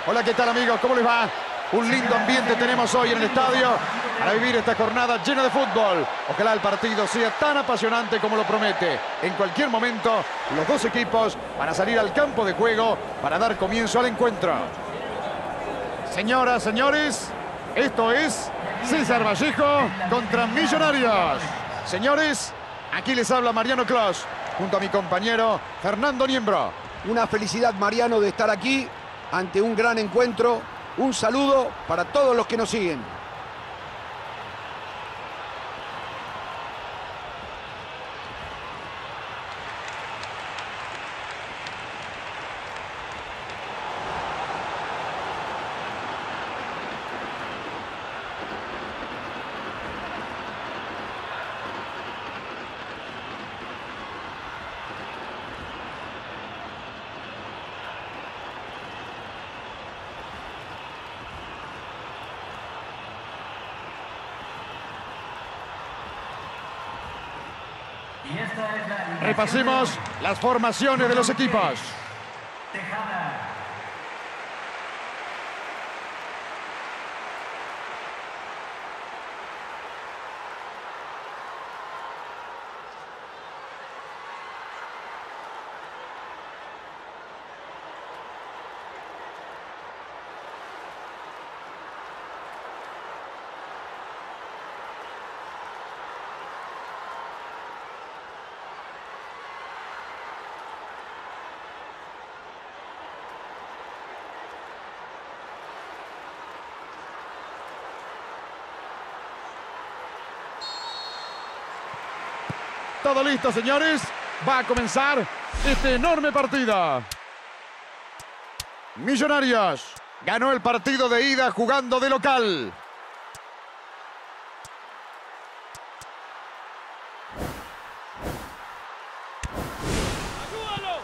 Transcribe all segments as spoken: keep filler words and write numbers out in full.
Hola, ¿qué tal, amigos? ¿Cómo les va? Un lindo ambiente tenemos hoy en el estadio para vivir esta jornada llena de fútbol. Ojalá el partido sea tan apasionante como lo promete. En cualquier momento, los dos equipos van a salir al campo de juego para dar comienzo al encuentro. Señoras, señores, esto es César Vallejo contra Millonarios. Señores, aquí les habla Mariano Clos, junto a mi compañero Fernando Niembro. Una felicidad, Mariano, de estar aquí ante un gran encuentro. Un saludo para todos los que nos siguen. Repasemos las formaciones de los equipos. Todo listo, señores. Va a comenzar este enorme partido. Millonarios ganó el partido de ida jugando de local. ¡Ayúdalo!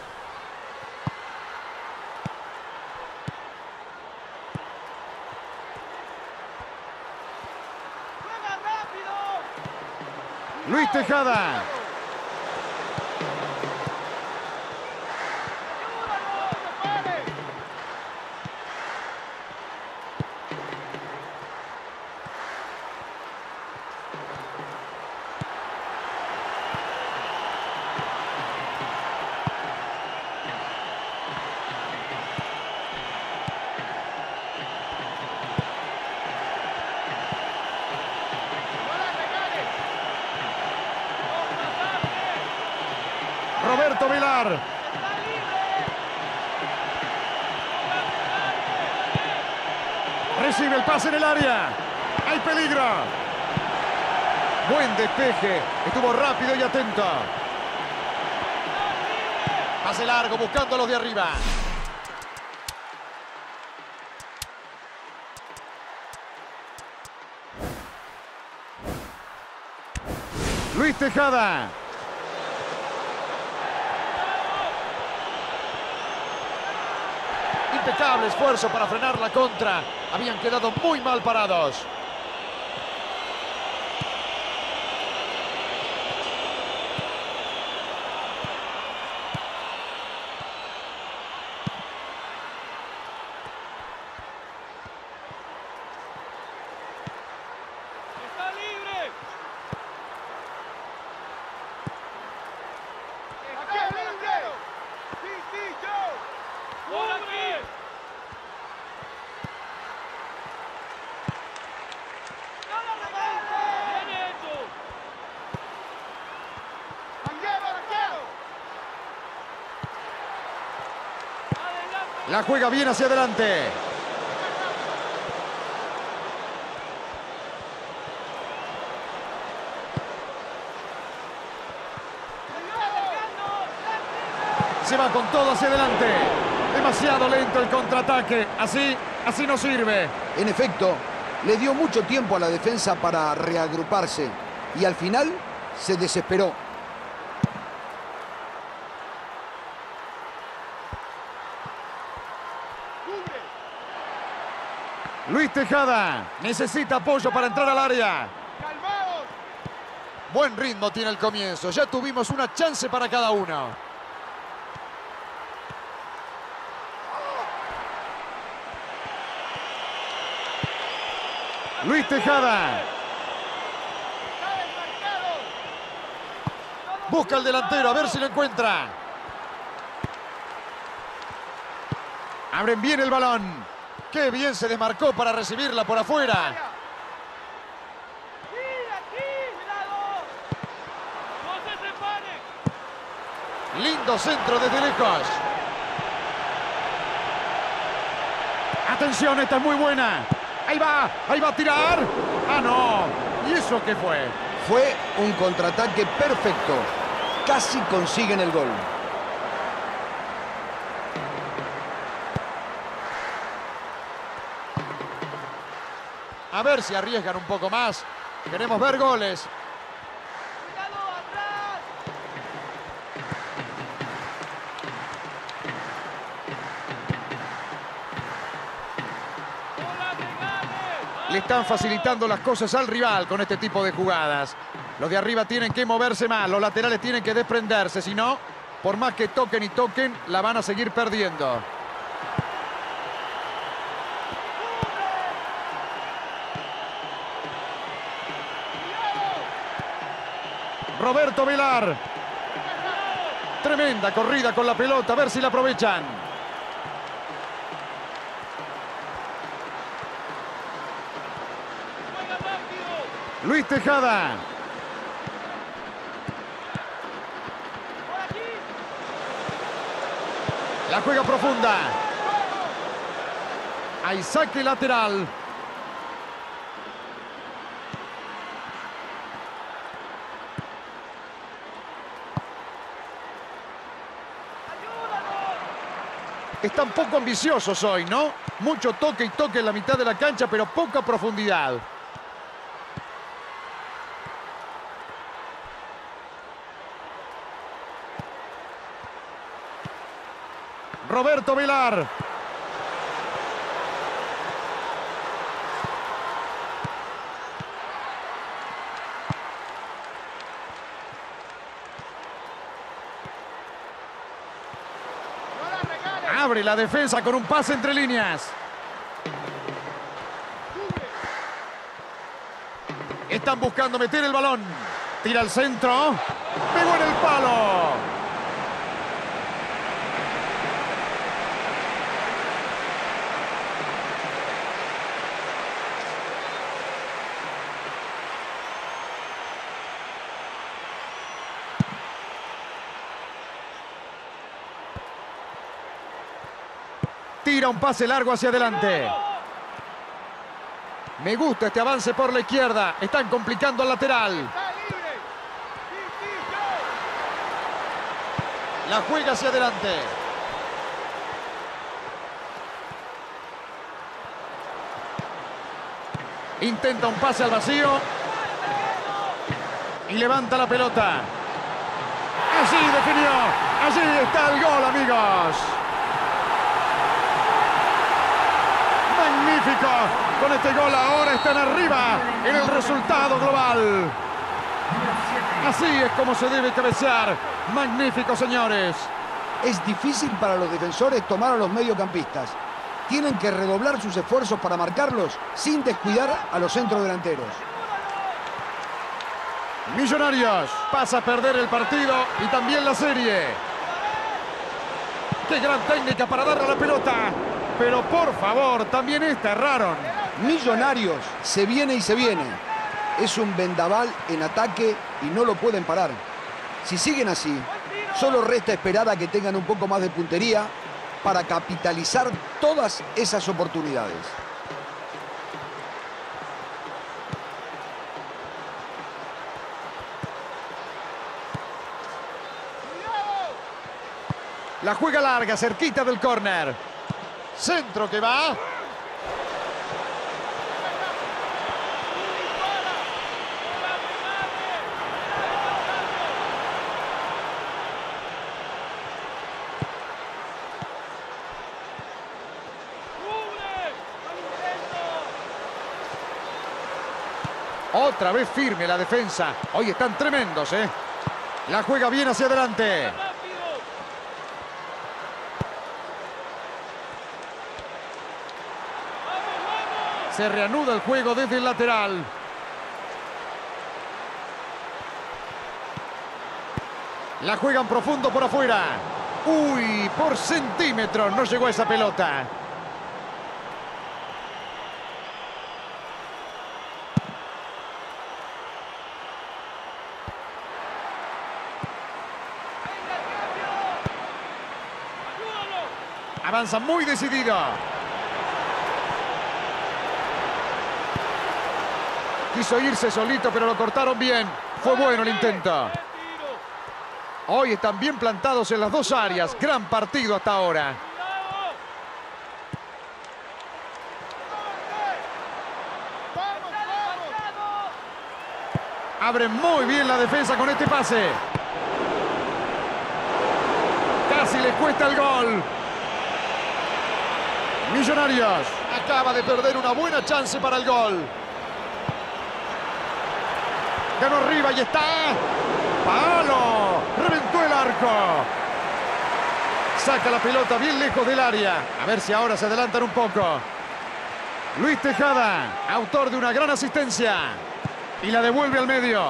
¡Juega rápido! Luis Tejada. Roberto Vilar. Recibe el pase en el área. Hay peligro. Buen despeje. Estuvo rápido y atento. Pase largo buscando a los de arriba. Luis Tejada. Impecable esfuerzo para frenar la contra. Habían quedado muy mal parados. ¡Está libre! ¡Está libre! ¡Sí, sí, yo! ¡Por aquí! La juega bien hacia adelante. Se va con todo hacia adelante. Demasiado lento el contraataque. Así, así no sirve. En efecto, le dio mucho tiempo a la defensa para reagruparse y al final se desesperó. Luis Tejada necesita apoyo para entrar al área. ¡Calmados! Buen ritmo tiene el comienzo. Ya tuvimos una chance para cada uno. Luis Tejada. Busca el delantero, a ver si lo encuentra. Abren bien el balón. Qué bien se desmarcó para recibirla por afuera. Lindo centro desde lejos. Atención, esta es muy buena. Ahí va, ahí va a tirar. Ah, no. ¿Y eso qué fue? Fue un contraataque perfecto. Casi consiguen el gol. A ver si arriesgan un poco más. Queremos ver goles. Le están facilitando las cosas al rival con este tipo de jugadas. Los de arriba tienen que moverse más, los laterales tienen que desprenderse, si no, por más que toquen y toquen, la van a seguir perdiendo. Roberto Velar. Tremenda corrida con la pelota, a ver si la aprovechan. Luis Tejada. La juega profunda. Hay saque lateral. Están poco ambiciosos hoy, ¿no? Mucho toque y toque en la mitad de la cancha, pero poca profundidad. Roberto Velar. Abre la defensa con un pase entre líneas. Están buscando meter el balón. Tira al centro. Pegó en el palo. Tira un pase largo hacia adelante. Me gusta este avance por la izquierda. Están complicando al lateral. La juega hacia adelante. Intenta un pase al vacío. Y levanta la pelota. Así definió. Allí está el gol, amigos. Magnífico. Con este gol ahora están arriba en el resultado global. Así es como se debe cabecear. Magnífico, señores. Es difícil para los defensores tomar a los mediocampistas. Tienen que redoblar sus esfuerzos para marcarlos sin descuidar a los centrodelanteros. Millonarios pasa a perder el partido y también la serie. ¡Qué gran técnica para darle a la pelota! Pero por favor, también esta erraron. Millonarios se viene y se viene. Es un vendaval en ataque y no lo pueden parar. Si siguen así, solo resta esperar a que tengan un poco más de puntería para capitalizar todas esas oportunidades. La juega larga, cerquita del córner. Centro que va. Otra vez firme la defensa. Hoy están tremendos, ¿eh? La juega bien hacia adelante. Se reanuda el juego desde el lateral. La juegan profundo por afuera. Uy, por centímetros no llegó esa pelota. Avanza muy decidido. Quiso irse solito, pero lo cortaron bien. Fue bueno el intento. Hoy están bien plantados en las dos áreas. Gran partido hasta ahora. Abre muy bien la defensa con este pase. Casi les cuesta el gol. Millonarios acaba de perder una buena chance para el gol. Ganó arriba y está. ¡Palo! Reventó el arco. Saca la pelota bien lejos del área. A ver si ahora se adelantan un poco. Luis Tejada, autor de una gran asistencia. Y la devuelve al medio.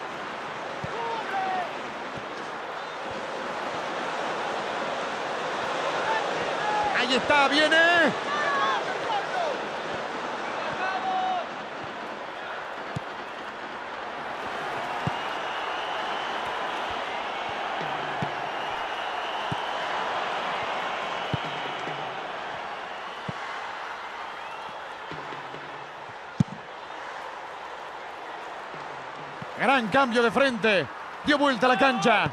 Ahí está, viene. Gran cambio de frente. Dio vuelta a la cancha.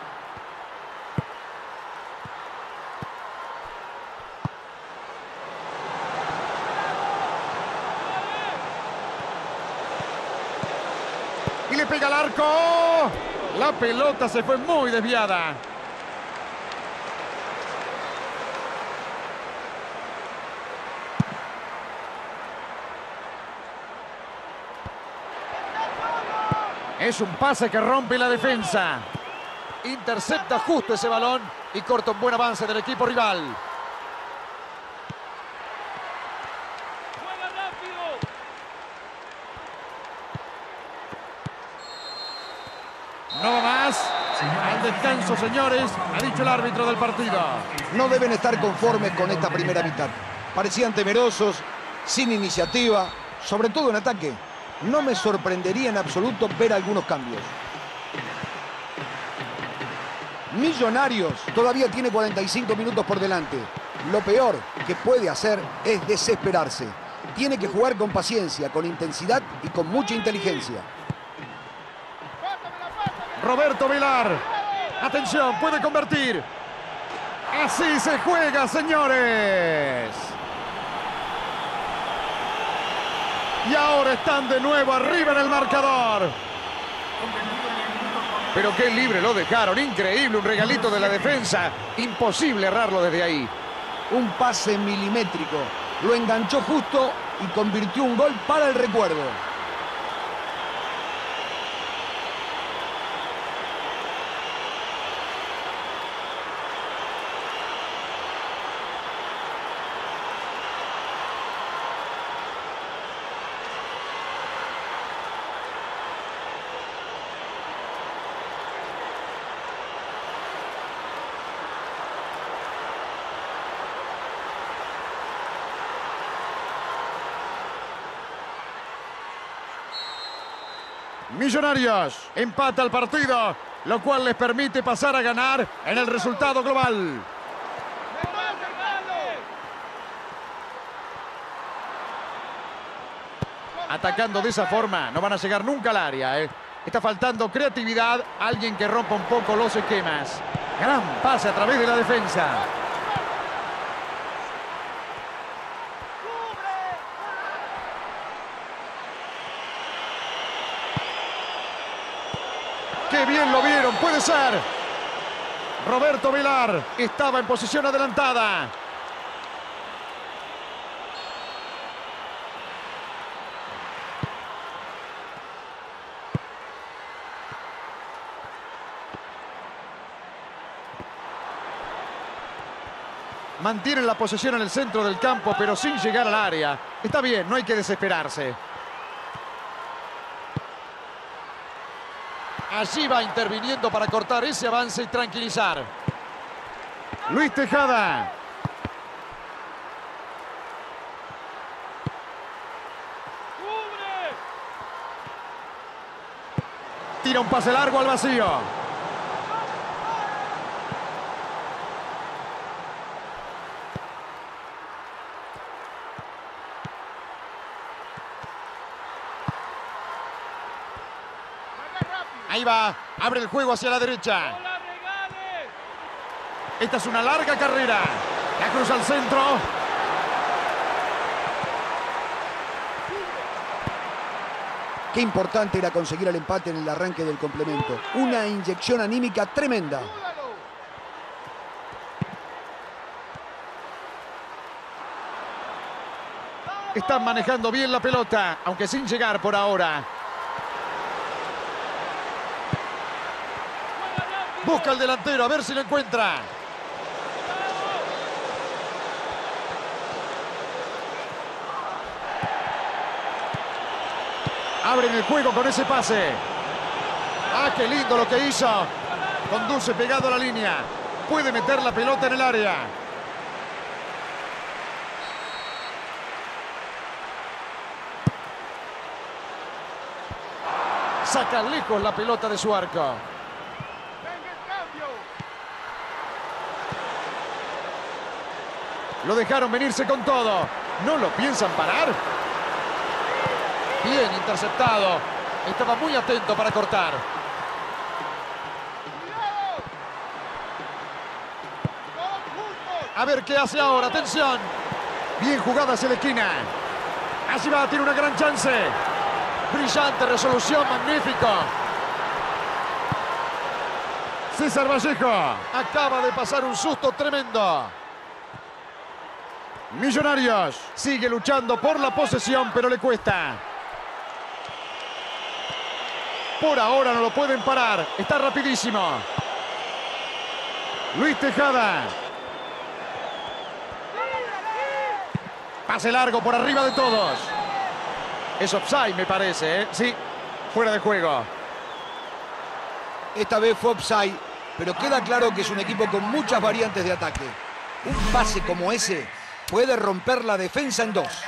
Y le pega al arco. La pelota se fue muy desviada. Es un pase que rompe la defensa. Intercepta justo ese balón y corta un buen avance del equipo rival. No va más. Al descanso, señores, ha dicho el árbitro del partido. No deben estar conformes con esta primera mitad. Parecían temerosos, sin iniciativa, sobre todo en ataque. No me sorprendería en absoluto ver algunos cambios. Millonarios todavía tiene cuarenta y cinco minutos por delante. Lo peor que puede hacer es desesperarse. Tiene que jugar con paciencia, con intensidad y con mucha inteligencia. Roberto Velar. Atención, puede convertir. Así se juega, señores. Y ahora están de nuevo arriba en el marcador. Pero qué libre lo dejaron. Increíble, un regalito de la defensa. Imposible errarlo desde ahí. Un pase milimétrico. Lo enganchó justo y convirtió un gol para el recuerdo. Millonarios empata el partido, lo cual les permite pasar a ganar en el resultado global. Atacando de esa forma no van a llegar nunca al área. ¿eh? Está faltando creatividad, alguien que rompa un poco los esquemas. Gran pase a través de la defensa. ¡Qué bien lo vieron! ¡Puede ser! Roberto Velar estaba en posición adelantada. Mantienen la posesión en el centro del campo, pero sin llegar al área. Está bien, no hay que desesperarse. Allí va interviniendo para cortar ese avance y tranquilizar. Luis Tejada. Tira un pase largo al vacío. Ahí va, abre el juego hacia la derecha. Esta es una larga carrera. La cruza al centro. Qué importante era conseguir el empate en el arranque del complemento. Una inyección anímica tremenda. Están manejando bien la pelota, aunque sin llegar por ahora. Busca al delantero, a ver si lo encuentra. Abren el juego con ese pase. ¡Ah, qué lindo lo que hizo! Conduce pegado a la línea. Puede meter la pelota en el área. Saca lejos la pelota de su arco. Lo dejaron venirse con todo. ¿No lo piensan parar? Bien interceptado. Estaba muy atento para cortar. A ver qué hace ahora. Atención. Bien jugada hacia la esquina. Así va, tiene una gran chance. Brillante resolución, magnífico. César Vallejo. Acaba de pasar un susto tremendo. Millonarios sigue luchando por la posesión, pero le cuesta. Por ahora no lo pueden parar. Está rapidísimo. Luis Tejada. Pase largo por arriba de todos. Es offside, me parece, ¿eh? Sí, fuera de juego. Esta vez fue offside, pero queda claro que es un equipo con muchas variantes de ataque. Un pase como ese puede romper la defensa en dos.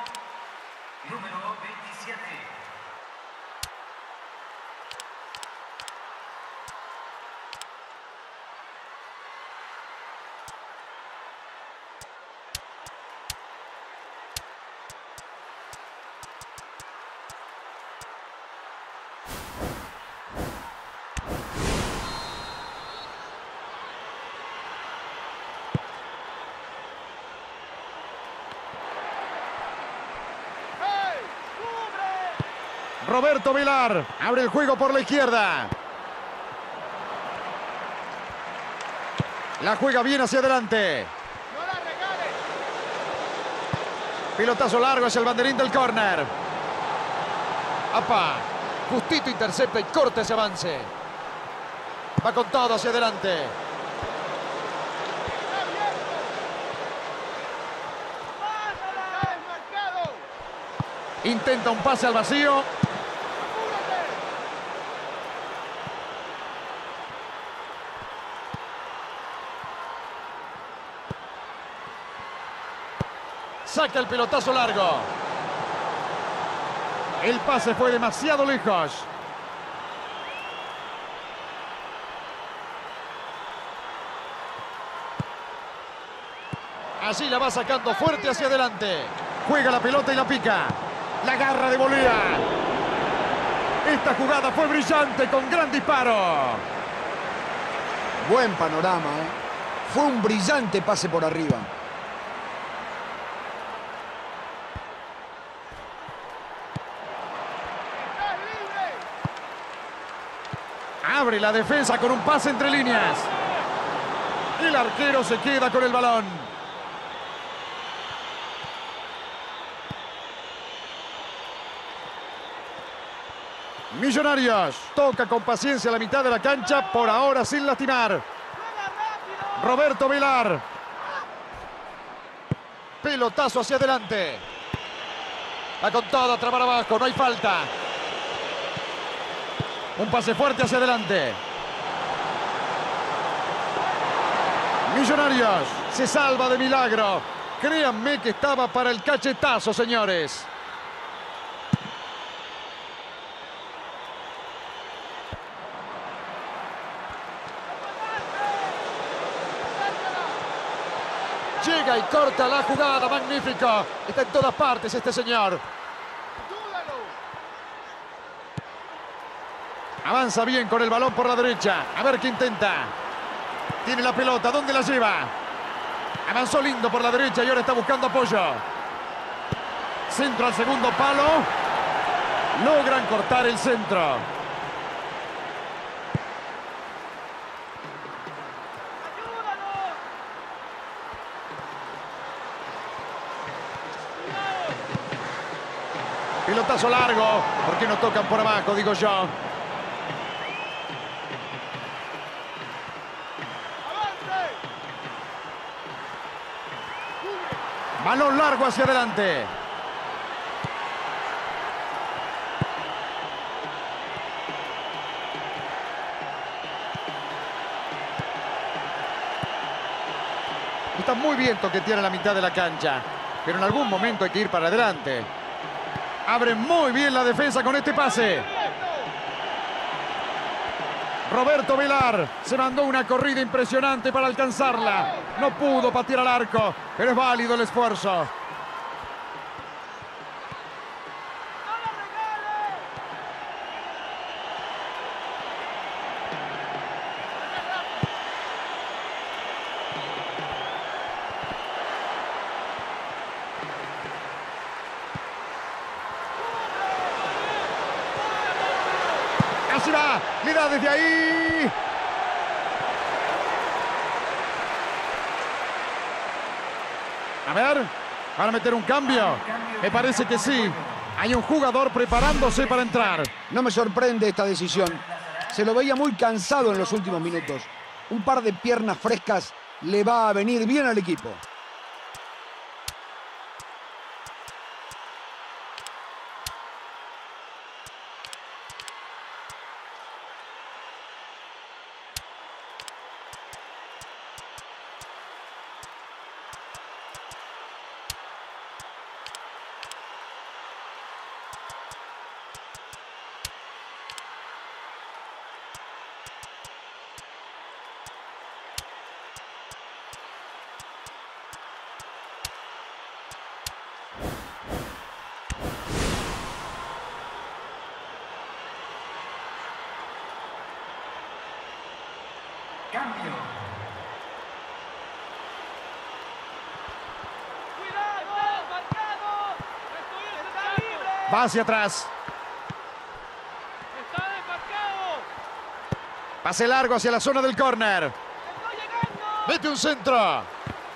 Roberto Vilar abre el juego por la izquierda. La juega bien hacia adelante. Pilotazo largo hacia el banderín del córner. ¡Apa! Justito intercepta y corta ese avance. Va con todo hacia adelante. Intenta un pase al vacío. Saca el pelotazo largo. El pase fue demasiado lejos. Así la va sacando fuerte hacia adelante. Juega la pelota y la pica. La garra de Bolívar. Esta jugada fue brillante con gran disparo. Buen panorama, ¿eh? Fue un brillante pase por arriba. Abre la defensa con un pase entre líneas. El arquero se queda con el balón. Millonarios toca con paciencia la mitad de la cancha, por ahora sin lastimar. Roberto Vilar. Pelotazo hacia adelante. Va con todo, trabar abajo, no hay falta. Un pase fuerte hacia adelante. Millonarios se salva de milagro. Créanme que estaba para el cachetazo, señores. Llega y corta la jugada, magnífico. Está en todas partes este señor. Avanza bien con el balón por la derecha. A ver qué intenta. Tiene la pelota, ¿dónde la lleva? Avanzó lindo por la derecha y ahora está buscando apoyo. Centro al segundo palo. Logran cortar el centro. Pelotazo largo. ¿Por qué no tocan por abajo, digo yo? Balón largo hacia adelante. Está muy bien toquetear a la mitad de la cancha, pero en algún momento hay que ir para adelante. Abre muy bien la defensa con este pase. Roberto Velar se mandó una corrida impresionante para alcanzarla. No pudo patear al arco, pero es válido el esfuerzo. Así va, le da desde ahí. A ver, ¿van a meter un cambio? Me parece que sí. Hay un jugador preparándose para entrar. No me sorprende esta decisión. Se lo veía muy cansado en los últimos minutos. Un par de piernas frescas le va a venir bien al equipo. Cambio. ¡Cuidado! ¡Marcado! ¡Está libre! Va hacia atrás. ¡Está desmarcado! Pase largo hacia la zona del córner. ¡Estoy llegando! Mete un centro.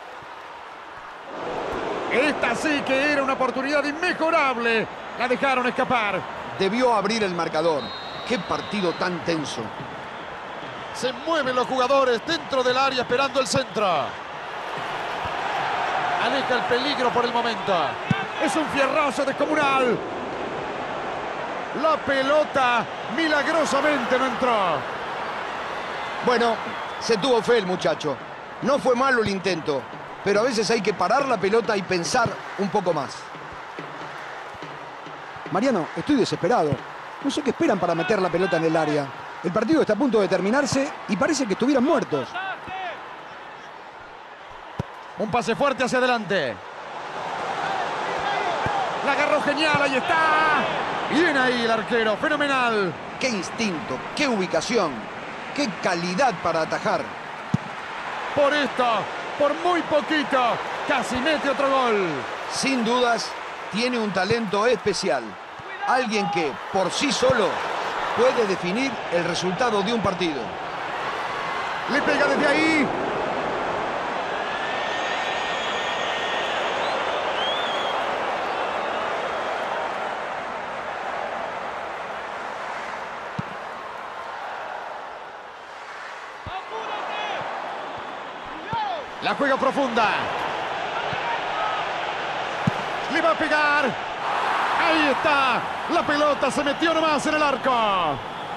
Esta sí que era una oportunidad inmejorable. La dejaron escapar. Debió abrir el marcador. ¡Qué partido tan tenso! Se mueven los jugadores dentro del área esperando el centro. Aleja el peligro por el momento. Es un fierrazo descomunal. La pelota milagrosamente no entró. Bueno, se tuvo fe el muchacho. No fue malo el intento, pero a veces hay que parar la pelota y pensar un poco más. Mariano, estoy desesperado. No sé qué esperan para meter la pelota en el área. El partido está a punto de terminarse y parece que estuvieran muertos. Un pase fuerte hacia adelante. La agarró genial, ahí está. Bien ahí el arquero, fenomenal. ¡Qué instinto! ¡Qué ubicación! ¡Qué calidad para atajar! Por esto, por muy poquito, casi mete otro gol. Sin dudas, tiene un talento especial. Alguien que, por sí solo, puede definir el resultado de un partido. Le pega desde ahí. La juega profunda. Le va a pegar. Ahí está. La pelota se metió nomás en el arco.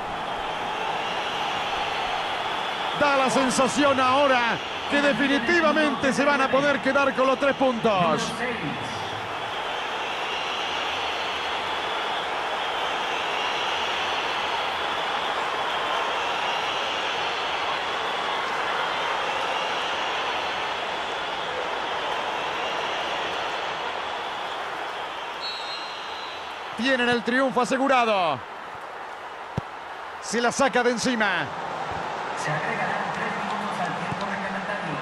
Da la sensación ahora que definitivamente se van a poder quedar con los tres puntos. Tienen el triunfo asegurado. Se la saca de encima. Se agregarán tres minutos al tiempo reglamentario.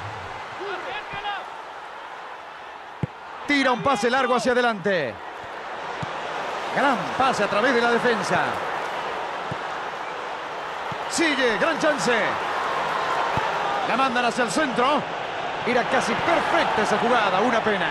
Tira un pase largo hacia adelante. Gran pase a través de la defensa. Sigue, gran chance. La mandan hacia el centro. Era casi perfecta esa jugada, una pena.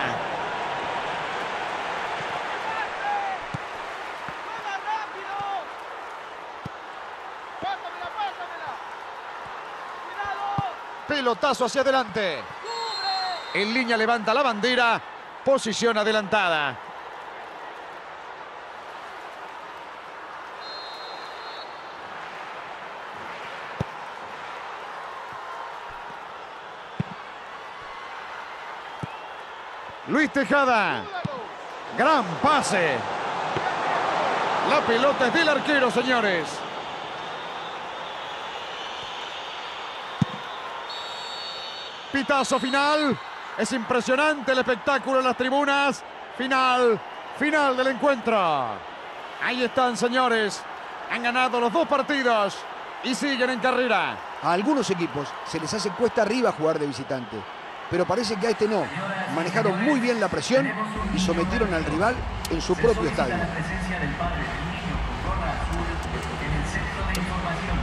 Pelotazo hacia adelante. En línea levanta la bandera. Posición adelantada. Luis Tejada. Gran pase. La pelota es del arquero, señores. Pitazo final. Es impresionante el espectáculo en las tribunas. Final, final del encuentro. Ahí están, señores. Han ganado los dos partidos y siguen en carrera. A algunos equipos se les hace cuesta arriba jugar de visitante, pero parece que a este no. Manejaron muy bien la presión y sometieron al rival en su propio estadio. La presencia del padre del niño con gorra azul en el centro de información.